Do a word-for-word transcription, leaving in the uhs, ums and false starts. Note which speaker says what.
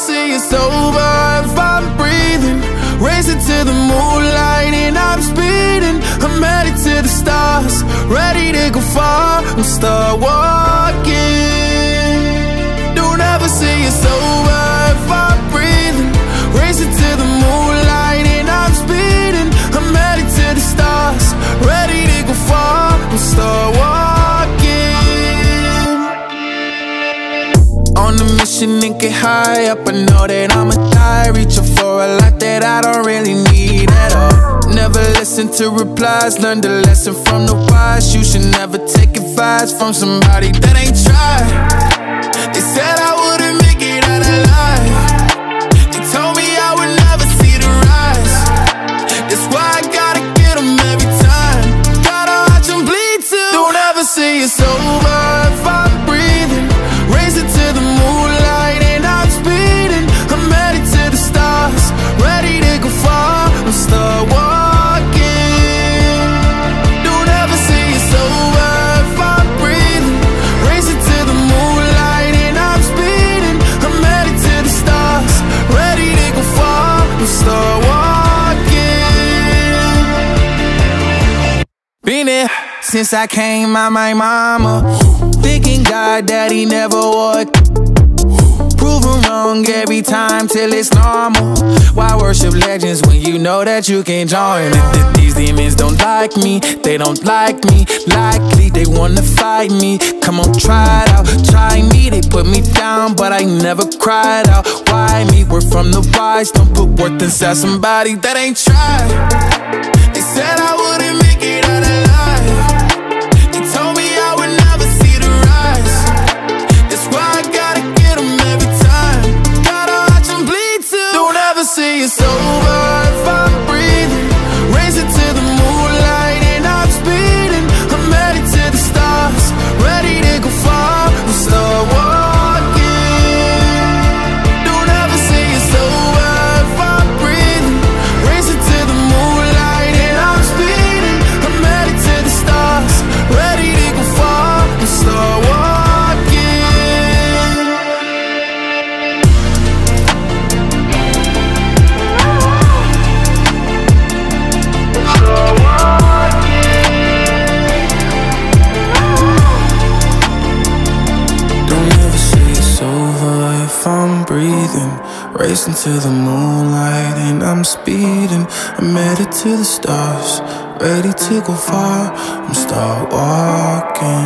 Speaker 1: see it's over if I'm breathing. Racing to the moonlight and I'm speeding. I'm headed to the stars, ready to go far. I'm start walking. Don't ever say it's over if I'm breathing. Racing to the moonlight and I'm speeding. I'm headed to the stars, ready to go far. I'm start walking. On a mission and get high up, I know that I'ma die, reaching for a lot that I don't really need at all. Never listen to replies, learn the lesson from the wise. You should never take advice from somebody that ain't tried. They said I wouldn't make it out alive. They told me I would never see the rise. That's why I gotta get them every time. Gotta watch them bleed too. Don't ever say it's over if I'm breathing. Racing to the moonlight and I'm speeding. I'm headed to the stars, ready to go far. I'm start walking. Don't ever say it's over if I'm breathing. Racing to the moonlight and I'm speeding. I'm headed to the stars, ready to go far. I'm start walking. Been there since I came out my mama, thinking God that he never would. Proven wrong every time till it's normal. Why worship legends when you know that you can join them? These demons don't like me, they don't like me. Likely they wanna fight me. Come on, try it out, try me. They put me down, but I never cried out. Why me? We're from the wise. Don't put worth inside somebody that ain't tried. They said I wouldn't make it out alive. They told me I would never see the rise. That's why I gotta get them every time. Gotta watch them bleed too. Don't ever say it's over if I'm breathing. Racing to the moonlight and I'm speeding. I'm headed to the stars, ready to go far. I'm start walking. Don't ever say it's over if I'm breathing. Racing to the moonlight and I'm speeding. I'm headed to the stars, ready to go far. I'm start walking. If I'm breathing, racing to the moonlight and I'm speeding. I'm headed to the stars, ready to go far. I'm start walking.